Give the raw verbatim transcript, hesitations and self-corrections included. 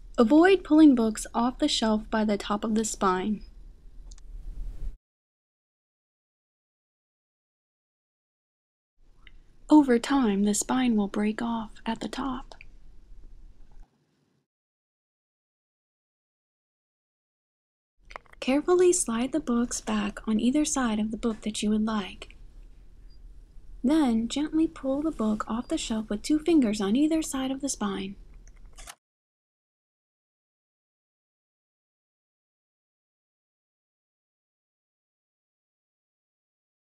Avoid pulling books off the shelf by the top of the spine. Over time, the spine will break off at the top. Carefully slide the books back on either side of the book that you would like. Then, gently pull the book off the shelf with two fingers on either side of the spine.